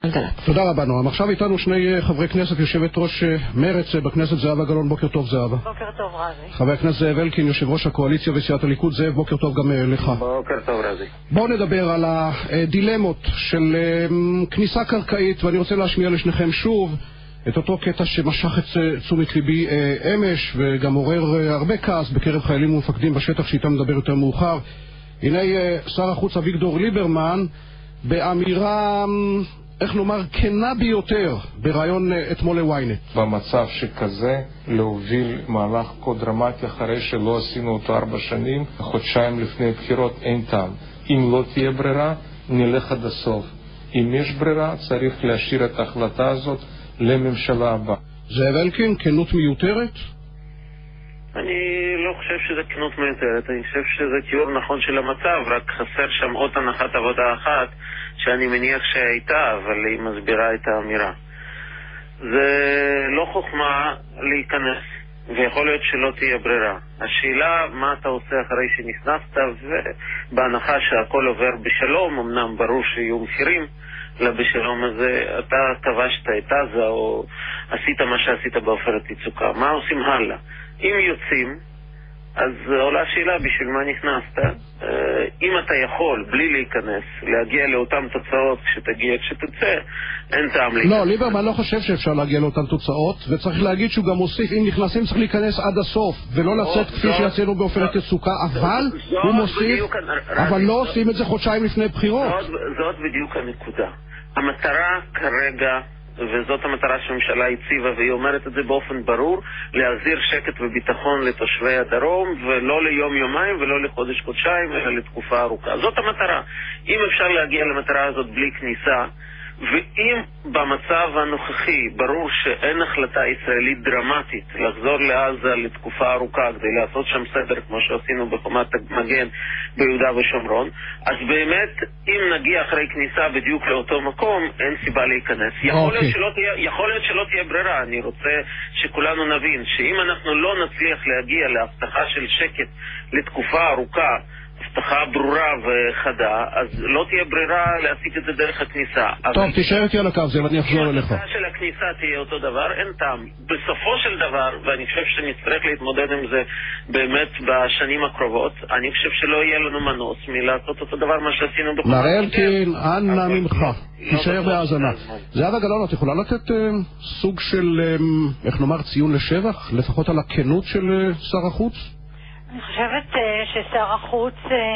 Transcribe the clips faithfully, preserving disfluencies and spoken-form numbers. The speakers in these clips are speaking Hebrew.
גלגלצ. תודה רבה נועם. עכשיו איתנו שני חברי כנסת, יושבת ראש מרץ בכנסת זהבה גלאון. בוקר טוב זהבה. בוקר טוב רזי. חבר הכנסת זאב אלקין, יושב ראש הקואליציה וסיעת הליכוד. זאב, בוקר טוב גם לך. בוקר טוב רזי. בואו נדבר על הדילמות של כניסה קרקעית, ואני רוצה להשמיע לשניכם שוב את אותו קטע שמשך את תשומת ליבי אמש וגם עורר הרבה כעס בקרב חיילים ומפקדים בשטח שאיתם נדבר יותר מאוחר. הנה שר החוץ אביגדור ליברמן באמירה, איך נאמר, כנה ביותר ברעיון אתמול לוויינט. במצב שכזה להוביל מהלך כה דרמטי אחרי שלא עשינו אותו ארבע שנים, חודשיים לפני בחירות, אין טעם. אם לא תהיה ברירה, נלך עד הסוף. אם יש ברירה, צריך להשאיר את ההחלטה הזאת לממשלה הבאה. זאב אלקין, כנות מיותרת? אני לא חושב שזה כנות מיותרת, אני חושב שזה תיאור נכון של המצב, רק חסר שם עוד הנחת עבודה אחת שאני מניח שהייתה, אבל היא מסבירה את האמירה. זה לא חוכמה להיכנס, ויכול להיות שלא תהיה ברירה. השאלה מה אתה עושה אחרי שנכנסת, ובהנחה שהכל עובר בשלום, אמנם ברור שיהיו מחירים לבשלום הזה, אתה כבשת את עזה או עשית מה שעשית בעופרת יצוקה. מה עושים הלאה? אם יוצאים, אז עולה שאלה בשביל מה נכנסת. אם אתה יכול, בלי להיכנס, להגיע לאותן תוצאות כשתגיע, כשתצא, אין טעם להיכנס. לא, ליברמן לא חושב שאפשר להגיע לאותן תוצאות, וצריך להגיד שהוא גם מוסיף, אם נכנסים צריך להיכנס עד הסוף, ולא לצאת כפי שעשינו בעופרת יצוקה, אבל הוא מוסיף, אבל לא עושים את זה חודשיים לפני בחירות. זאת בדיוק הנקודה. המטרה כרגע, וזאת המטרה שהממשלה הציבה, והיא אומרת את זה באופן ברור, להחזיר שקט וביטחון לתושבי הדרום, ולא ליום יומיים ולא לחודש חודשיים, אלא לתקופה ארוכה. זאת המטרה. אם אפשר להגיע למטרה הזאת בלי כניסה, ואם במצב הנוכחי ברור שאין החלטה ישראלית דרמטית לחזור לעזה לתקופה ארוכה כדי לעשות שם סדר כמו שעשינו בחומת מגן ביהודה ושומרון, אז באמת אם נגיע אחרי כניסה בדיוק לאותו מקום אין סיבה להיכנס. יכול להיות שלא תהיה, יכול להיות שלא תהיה ברירה. אני רוצה שכולנו נבין שאם אנחנו לא נצליח להגיע להבטחה של שקט לתקופה ארוכה, הבטחה ברורה וחדה, אז לא תהיה ברירה להסיק את זה דרך הכניסה. טוב, תישאר איתי על הקו, זה ואני אחזור אליך. ההבטחה של הכניסה תהיה אותו דבר, אין טעם. בסופו של דבר, ואני חושב שנצטרך להתמודד עם זה באמת בשנים הקרובות, אני חושב שלא יהיה לנו מנוס מלעשות אותו דבר מה שעשינו בכל מר אלקין, אנא ממך, תישאר בהאזנה. זהבה גלאון, את יכולה לתת סוג של, איך נאמר, ציון לשבח, לפחות על הכנות של שר החוץ? אני חושבת ששר החוץ,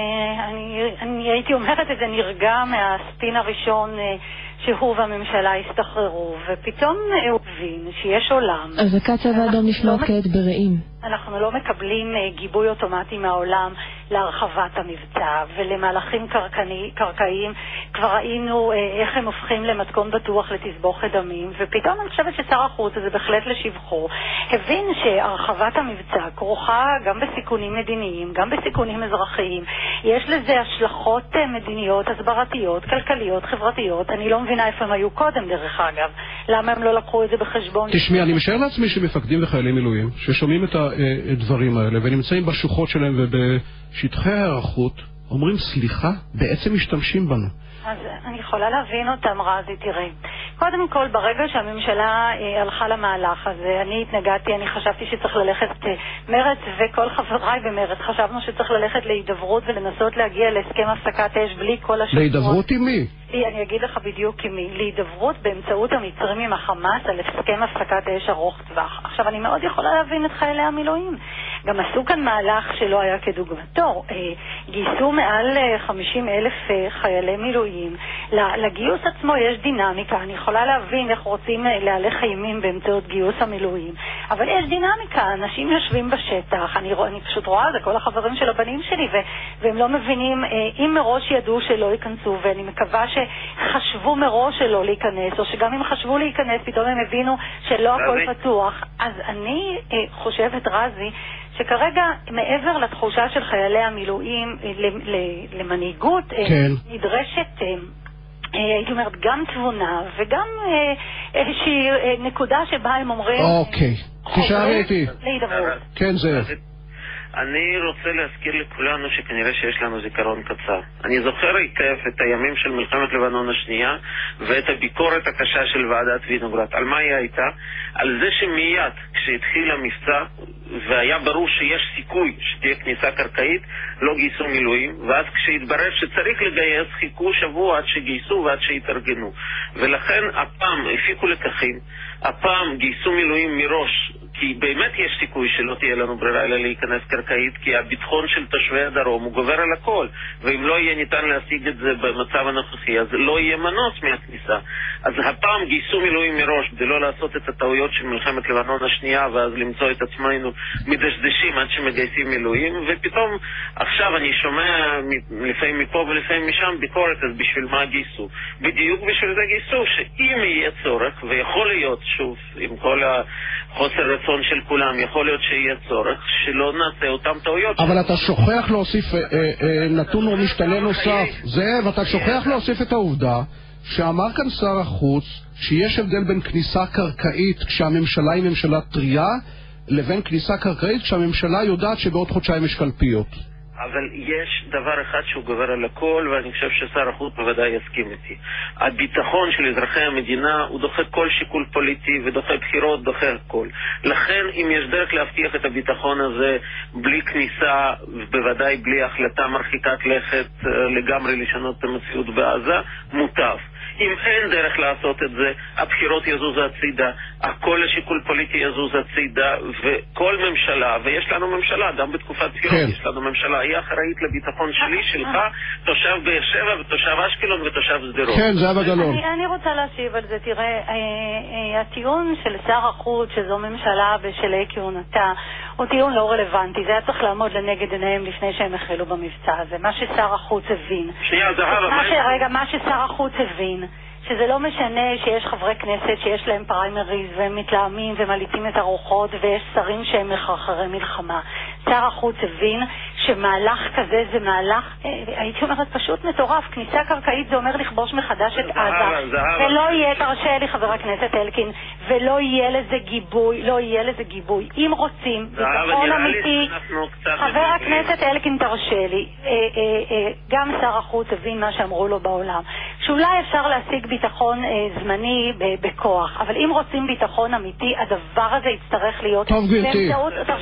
אני, אני הייתי אומרת את זה, נרגע מהספין הראשון שהוא והממשלה הסתחררו, ופתאום הוא הבין שיש עולם. אזעקת צבא אדום נשמע כעת ברעים. אנחנו לא מקבלים גיבוי אוטומטי מהעולם להרחבת המבצע ולמהלכים קרקעיים. כבר ראינו איך הם הופכים למתכון בטוח לתסבוכת דמים, ופתאום אני חושבת ששר החוץ, זה בהחלט לשבחו, הבין שהרחבת המבצע כרוכה גם בסיכונים מדיניים, גם בסיכונים אזרחיים. יש לזה השלכות מדיניות, הסברתיות, כלכליות, חברתיות. אני לא מבינה איפה הם היו קודם דרך אגב. למה הם לא לקחו את זה בחשבון? תשמעי, אני משער לעצמי שמפקדים וחיילי מילואים ששומעים את הדברים האלה ונמצאים בשוחות שלהם ובשטחי הערכות אומרים סליחה, בעצם משתמשים בנו. אז אני יכולה להבין אותם רזי, תראה. קודם כל, ברגע שהממשלה אה, הלכה למהלך הזה, אני התנגדתי, אני חשבתי שצריך ללכת אה, מרץ, וכל חבריי במרץ חשבנו שצריך ללכת להידברות ולנסות להגיע להסכם הפסקת אש בלי כל השבועות. להידברות עם מי? אני אגיד לך בדיוק עם מי. להידברות באמצעות המצרים עם החמאס על הסכם הפסקת אש ארוך טווח. עכשיו, אני מאוד יכולה להבין את חיילי המילואים. גם עשו כאן מהלך שלא היה כדוגמתו. אה, גייסו מעל אה, חמישים אלף אה, חיילי מילואים. לגיוס עצמו יש דינמיקה. אני יכולה להבין איך רוצים אה, להלך אימים באמצעות גיוס המילואים. אבל יש דינמיקה. אנשים יושבים בשטח. אני, אני פשוט רואה, זה כל החברים של הבנים שלי, ו, והם לא מבינים, אה, אם מראש ידעו שלא ייכנסו, ואני מקווה שחשבו מראש שלא להיכנס, או שגם אם חשבו להיכנס, פתאום הם הבינו שלא הכל פתוח. אז אני אה, חושבת, רזי, שכרגע מעבר לתחושה של חיילי המילואים למנהיגות כן. נדרשת, הייתי אומרת, גם תבונה וגם איזושהי נקודה שבה הם אומרים אוקיי, תשארי איתי. להידברות. כן, זה אני רוצה להזכיר לכולנו שכנראה שיש לנו זיכרון קצר. אני זוכר היטב את הימים של מלחמת לבנון השנייה ואת הביקורת הקשה של ועדת וינוגרד. על מה היא הייתה? על זה שמיד כשהתחיל המבצע והיה ברור שיש סיכוי שתהיה כניסה קרקעית, לא גייסו מילואים, ואז כשהתברר שצריך לגייס, חיכו שבוע עד שגייסו ועד שהתארגנו. ולכן הפעם הפיקו לקחים, הפעם גייסו מילואים מראש, כי באמת יש סיכוי שלא תהיה לנו ברירה אלא להיכנס קרקעית, כי הביטחון של תושבי הדרום הוא גובר על הכל, ואם לא יהיה ניתן להשיג את זה במצב הנוכחי, אז לא יהיה מנוס מהכניסה. אז הפעם גייסו מילואים מראש, כדי לא לעשות את הטעויות של מלחמת לבנון השנייה, ואז למצוא את עצמנו מדשדשים עד שמגייסים מילואים, ופתאום עכשיו אני שומע לפעמים מפה ולפעמים משם ביקורת, אז בשביל מה גייסו? בדיוק בשביל זה גייסו, שאם יהיה צורך, ויכול להיות, שוב, עם כל החוסר רצון של כולם, יכול להיות שיהיה צורך, שלא נעשה אותם טעויות. אבל אתה שוכח להוסיף אה, אה, נתון או משתנה נוסף. זאב, אתה שוכח להוסיף את העובדה שאמר כאן שר החוץ שיש הבדל בין כניסה קרקעית כשהממשלה היא ממשלה טריה, לבין כניסה קרקעית כשהממשלה יודעת שבעוד חודשיים יש קלפיות. אבל יש דבר אחד שהוא גובר על הכל, ואני חושב ששר החוץ בוודאי יסכים איתי. הביטחון של אזרחי המדינה הוא דוחה כל שיקול פוליטי, ודוחה בחירות, דוחה הכל. לכן, אם יש דרך להבטיח את הביטחון הזה בלי כניסה, ובוודאי בלי החלטה מרחיקת לכת לגמרי לשנות את המציאות בעזה, מוטב. אם אין דרך לעשות את זה, הבחירות יזוז הצידה, הכל השיקול פוליטי יזוז הצידה, וכל ממשלה, ויש לנו ממשלה, גם בתקופת בחירות, כן. יש לנו ממשלה, היא אחראית לביטחון שלי, שלך, תושב באר שבע ותושב אשקלון ותושב שדרות. כן, זה אבא גלאון. אני, אני רוצה להשיב על זה. תראה, אה, אה, הטיעון של שר החוץ, שזו ממשלה בשלהי כהונתה, הוא טיעון לא רלוונטי. זה היה צריך לעמוד לנגד עיניהם לפני שהם החלו במבצע הזה. מה ששר החוץ הבין. שנייה, זהבה, מה ש... רגע, מה ששר החוץ הבין. שזה לא משנה שיש חברי כנסת שיש להם פריימריז והם מתלהמים ומליטים את הרוחות, ויש שרים שהם מחרחרי מלחמה. שר החוץ הבין שמהלך כזה זה מהלך, הייתי אומרת, פשוט מטורף. כניסה קרקעית זה אומר לכבוש מחדש את עזה, ולא יהיה, תרשה לי חבר הכנסת אלקין, ולא יהיה לזה גיבוי, לא יהיה לזה גיבוי. אם רוצים, ביטחון אמיתי, חבר הכנסת אלקין, תרשה לי, גם שר החוץ הבין מה שאמרו לו בעולם, שאולי אפשר להשיג ביטחון זמני בכוח, אבל אם רוצים ביטחון אמיתי, הדבר הזה יצטרך להיות באמצעות